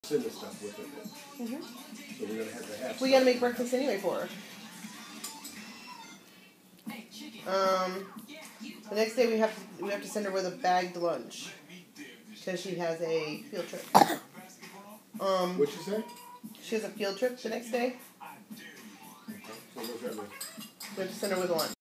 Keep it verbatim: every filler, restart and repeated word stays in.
Send the stuff with it. Mm-hmm. So we're gonna have to have. We gotta make breakfast anyway for her. Um, the next day we have to, we have to send her with a bagged lunch because she has a field trip. Um, What'd you say? She has a field trip the next day. So what's that mean? We have to send her with a lunch.